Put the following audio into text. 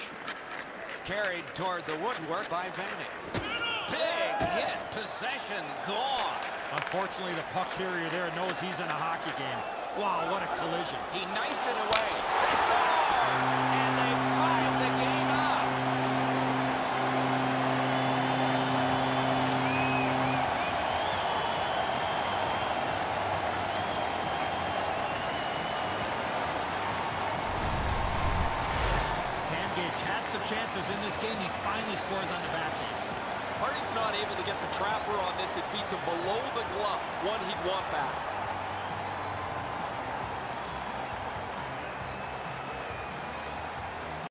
Carried toward the woodwork by Vanek. Big hit. Possession gone. Unfortunately, the puck carrier there knows he's in a hockey game. Wow, what a collision. He knifed it away. They score! And they've tied the game up. Tanguay's had some chances in this game. He finally scores on the backhand. Harding's not able to get the trapper on this. It beats him below the glove. One he'd want back.